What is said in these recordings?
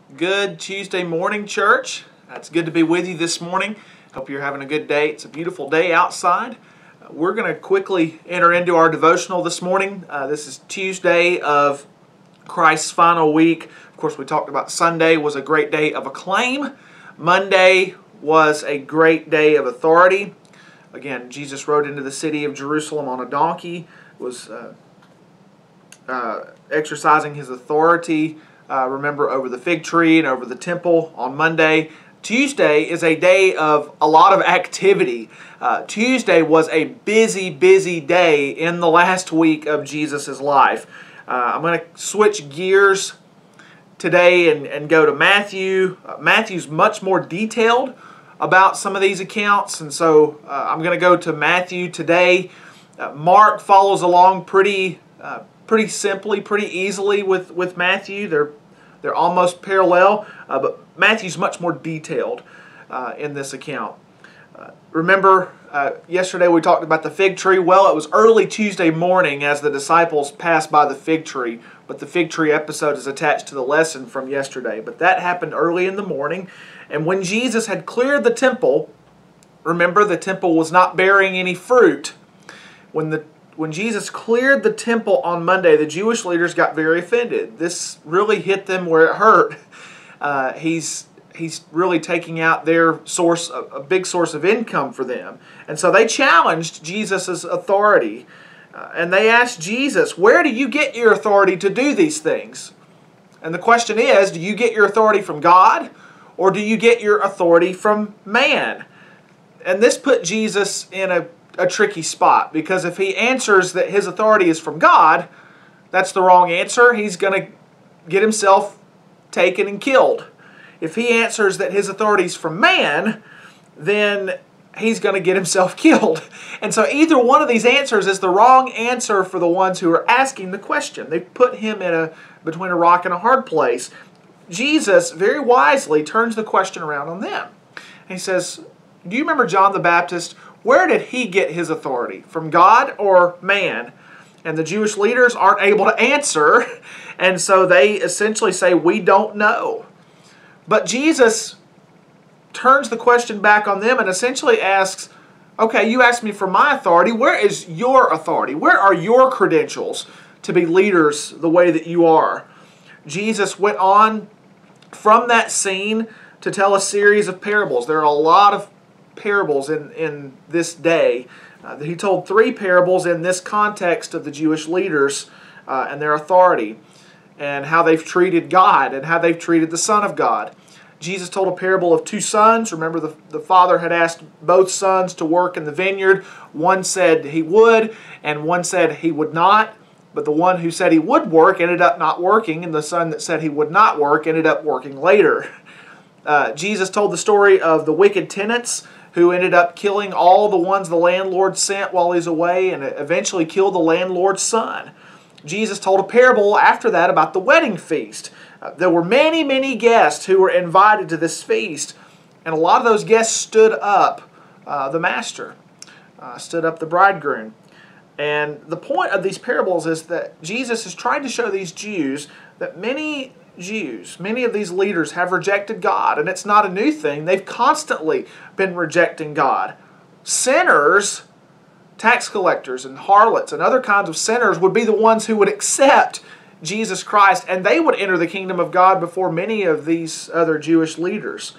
Good Tuesday morning, church. It's good to be with you this morning. Hope you're having a good day. It's a beautiful day outside. We're going to quickly enter into our devotional this morning. This is Tuesday of Christ's final week. Of course, we talked about Sunday was a great day of acclaim. Monday was a great day of authority. Again, Jesus rode into the city of Jerusalem on a donkey, was exercising his authority, remember, over the fig tree and over the temple on Monday. Tuesday is a day of a lot of activity. Tuesday was a busy day in the last week of Jesus' life. I'm going to switch gears today and go to Matthew. Matthew's much more detailed about some of these accounts, and so I'm going to go to Matthew today. Mark follows along pretty simply, pretty easily with Matthew. They're almost parallel, but Matthew's much more detailed in this account. Remember, yesterday we talked about the fig tree. Well, it was early Tuesday morning as the disciples passed by the fig tree, but the fig tree episode is attached to the lesson from yesterday. But that happened early in the morning, and when Jesus had cleared the temple, remember the temple was not bearing any fruit. When Jesus cleared the temple on Monday, the Jewish leaders got very offended. This really hit them where it hurt. He's really taking out their source, a big source of income for them. And so they challenged Jesus' authority. And they asked Jesus, where do you get your authority to do these things? And the question is, do you get your authority from God, or do you get your authority from man? And this put Jesus in a tricky spot, because if he answers that his authority is from God, that's the wrong answer. He's going to get himself taken and killed. If he answers that his authority is from man, then he's going to get himself killed. And so either one of these answers is the wrong answer for the ones who are asking the question. They put him between a rock and a hard place. Jesus very wisely turns the question around on them. And he says, do you remember John the Baptist? Where did he get his authority? From God or man? And the Jewish leaders aren't able to answer, and so they essentially say, we don't know. But Jesus turns the question back on them and essentially asks, okay, you asked me for my authority. Where is your authority? Where are your credentials to be leaders the way that you are? Jesus went on from that scene to tell a series of parables. There are a lot of parables in this day. He told 3 parables in this context of the Jewish leaders and their authority, and how they've treated God and how they've treated the Son of God. Jesus told a parable of 2 sons. Remember, the father had asked both sons to work in the vineyard. One said he would, and one said he would not. But the one who said he would work ended up not working, and the son that said he would not work ended up working later. Jesus told the story of the wicked tenants who ended up killing all the ones the landlord sent while he's away, and eventually killed the landlord's son. Jesus told a parable after that about the wedding feast. There were many guests who were invited to this feast, and a lot of those guests stood up the master, stood up the bridegroom. And the point of these parables is that Jesus is trying to show these Jews that many of these leaders have rejected God, and it's not a new thing. They've constantly been rejecting God. Sinners, tax collectors and harlots and other kinds of sinners would be the ones who would accept Jesus Christ, and they would enter the kingdom of God before many of these other Jewish leaders.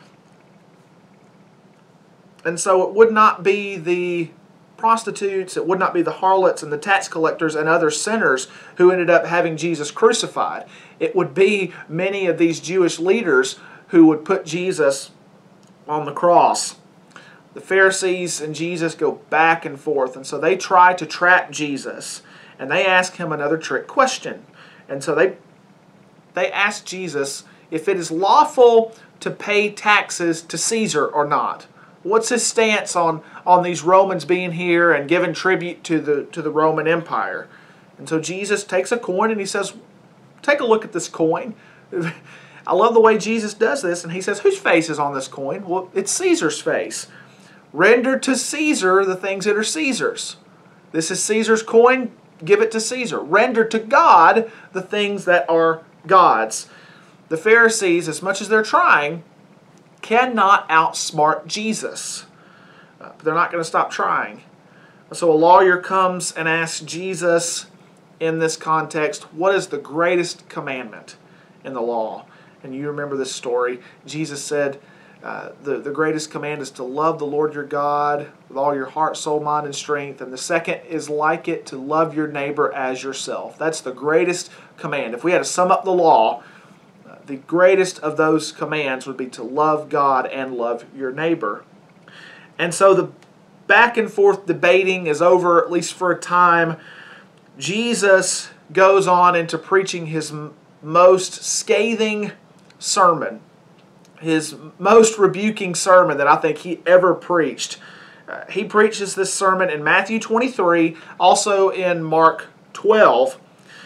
And so it would not be the prostitutes, it would not be the harlots and the tax collectors and other sinners who ended up having Jesus crucified. It would be many of these Jewish leaders who would put Jesus on the cross. The Pharisees and Jesus go back and forth, and so they try to trap Jesus, and they ask him another trick question. And so they ask Jesus if it is lawful to pay taxes to Caesar or not. What's his stance on these Romans being here and giving tribute to the Roman Empire? And so Jesus takes a coin and he says, take a look at this coin. I love the way Jesus does this, and he says, whose face is on this coin? Well, it's Caesar's face. Render to Caesar the things that are Caesar's. This is Caesar's coin, give it to Caesar. Render to God the things that are God's. the Pharisees, as much as they're trying, cannot outsmart Jesus. But they're not going to stop trying. So a lawyer comes and asks Jesus in this context, what is the greatest commandment in the law? And you remember this story. Jesus said, the greatest command is to love the Lord your God with all your heart, soul, mind, and strength. And the second is like it, to love your neighbor as yourself. That's the greatest command. If we had to sum up the law, the greatest of those commands would be to love God and love your neighbor. And so the back and forth debating is over, at least for a time. Jesus goes on into preaching his most scathing sermon, his most rebuking sermon that I think he ever preached. He preaches this sermon in Matthew 23, also in Mark 12.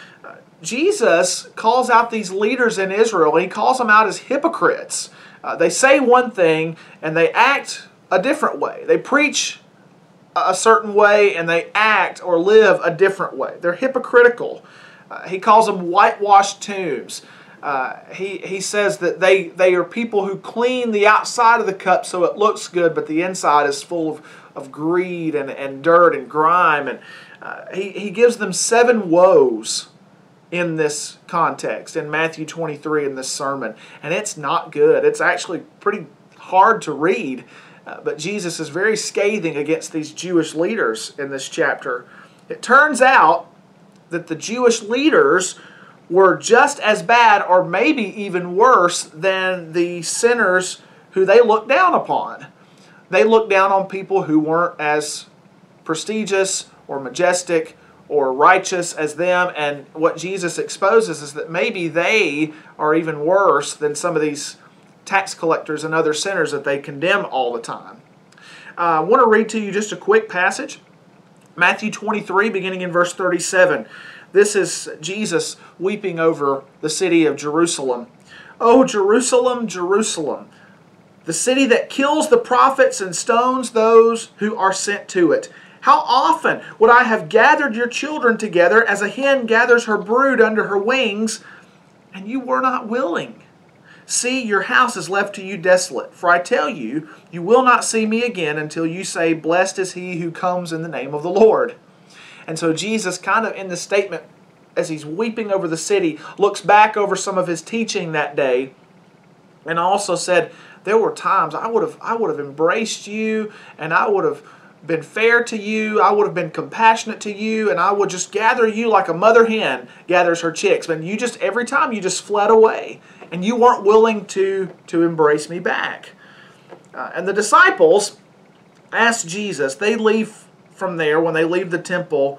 Jesus calls out these leaders in Israel, and he calls them out as hypocrites. They say one thing, and they act a different way. They preach a certain way, and they act or live a different way. They're hypocritical. He calls them whitewashed tombs. He says that they are people who clean the outside of the cup so it looks good, but the inside is full of greed and dirt and grime. And he gives them 7 woes in this context, in Matthew 23 in this sermon. And it's not good. It's actually pretty hard to read. But Jesus is very scathing against these Jewish leaders in this chapter. It turns out that the Jewish leaders were just as bad, or maybe even worse, than the sinners who they looked down upon. They looked down on people who weren't as prestigious or majestic or righteous as them, and what Jesus exposes is that maybe they are even worse than some of these tax collectors and other sinners that they condemn all the time. I want to read to you just a quick passage. Matthew 23, beginning in verse 37. This is Jesus weeping over the city of Jerusalem. "O Jerusalem, Jerusalem, the city that kills the prophets and stones those who are sent to it. How often would I have gathered your children together as a hen gathers her brood under her wings, and you were not willing? See, your house is left to you desolate. For I tell you, you will not see me again until you say, 'Blessed is he who comes in the name of the Lord.'" And so Jesus, kind of in the statement, as he's weeping over the city, looks back over some of his teaching that day, and also said, there were times I would have embraced you, and I would have been fair to you, I would have been compassionate to you, and I would just gather you like a mother hen gathers her chicks. But you just, every time you just fled away, and you weren't willing to embrace me back. And the disciples asked Jesus, they leave from there, when they leave the temple,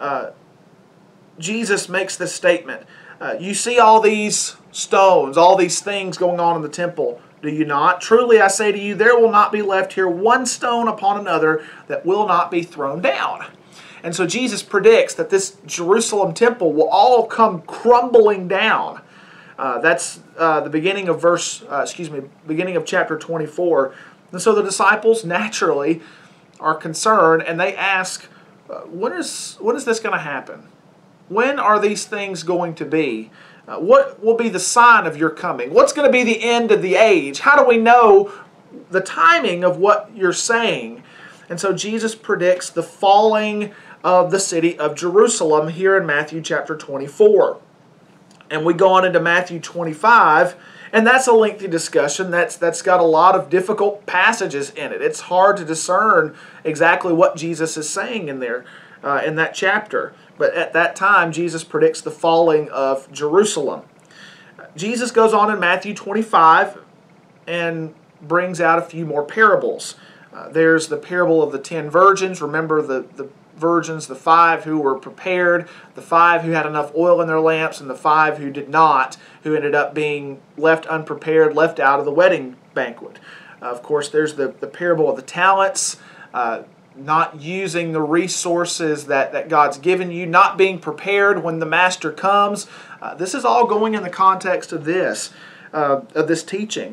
Jesus makes this statement, you see all these stones, all these things going on in the temple, do you not? Truly I say to you, there will not be left here one stone upon another that will not be thrown down. And so Jesus predicts that this Jerusalem temple will all come crumbling down. That's the beginning of beginning of chapter 24. And so the disciples naturally are concerned, and they ask, when is this going to happen? When are these things going to be? What will be the sign of your coming? What's going to be the end of the age? How do we know the timing of what you're saying? And so Jesus predicts the falling of the city of Jerusalem here in Matthew chapter 24. And we go on into Matthew 25, and that's a lengthy discussion. That's got a lot of difficult passages in it. It's hard to discern exactly what Jesus is saying in there, in that chapter. But at that time, Jesus predicts the falling of Jerusalem. Jesus goes on in Matthew 25 and brings out a few more parables. There's the parable of the 10 virgins. Remember the virgins, the 5 who were prepared, the 5 who had enough oil in their lamps, and the 5 who did not, who ended up being left unprepared, left out of the wedding banquet. Of course, there's the parable of the talents, not using the resources that God's given you, not being prepared when the master comes. This is all going in the context of this teaching.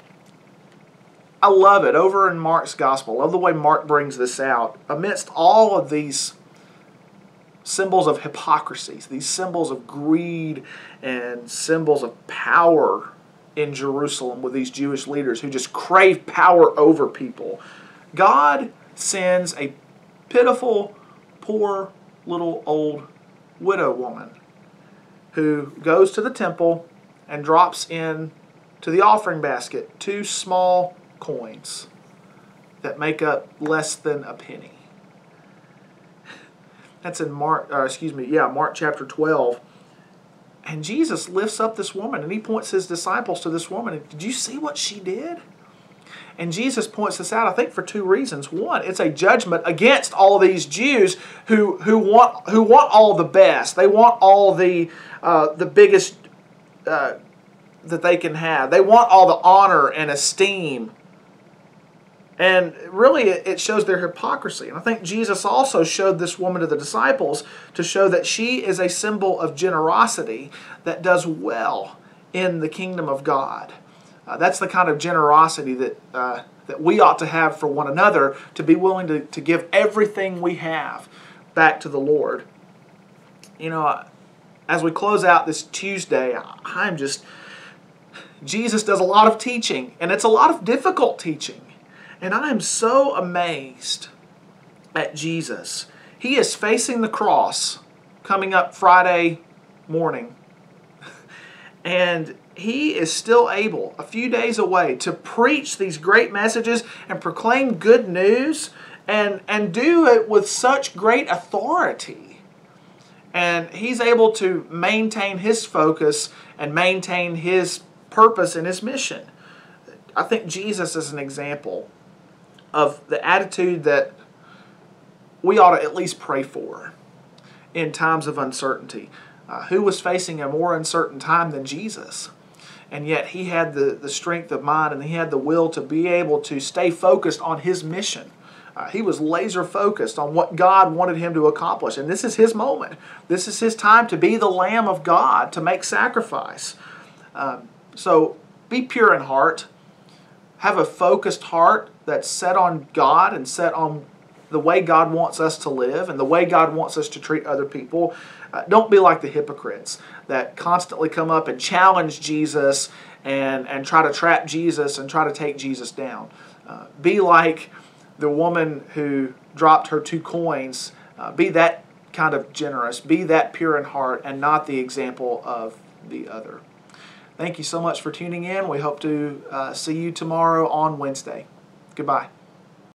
I love it. Over in Mark's Gospel, I love the way Mark brings this out. Amidst all of these symbols of hypocrisy, these symbols of greed and symbols of power in Jerusalem with these Jewish leaders who just crave power over people. God sends a pitiful, poor, little old widow woman who goes to the temple and drops in to the offering basket 2 small coins that make up less than a penny. That's in Mark chapter 12. And Jesus lifts up this woman and he points his disciples to this woman. And did you see what she did? And Jesus points this out, I think, for 2 reasons. One, it's a judgment against all these Jews who want all the best. They want all the biggest that they can have. They want all the honor and esteem. And really, it shows their hypocrisy. And I think Jesus also showed this woman to the disciples to show that she is a symbol of generosity that does well in the kingdom of God. That's the kind of generosity that we ought to have for one another, to be willing to give everything we have back to the Lord. You know, as we close out this Tuesday, Jesus does a lot of teaching, and it's a lot of difficult teaching. And I am so amazed at Jesus. He is facing the cross coming up Friday morning. And he is still able, a few days away, to preach these great messages and proclaim good news and do it with such great authority. And he's able to maintain his focus and maintain his purpose and his mission. I think Jesus is an example of the attitude that we ought to at least pray for in times of uncertainty. Who was facing a more uncertain time than Jesus? And yet he had the strength of mind and he had the will to be able to stay focused on his mission. He was laser focused on what God wanted him to accomplish. And this is his moment. This is his time to be the Lamb of God, to make sacrifice. So be pure in heart. Have a focused heart that's set on God and set on the way God wants us to live and the way God wants us to treat other people. Don't be like the hypocrites that constantly come up and challenge Jesus and try to trap Jesus and try to take Jesus down. Be like the woman who dropped her 2 coins. Be that kind of generous. Be that pure in heart and not the example of the other. Thank you so much for tuning in. We hope to see you tomorrow on Wednesday. Goodbye.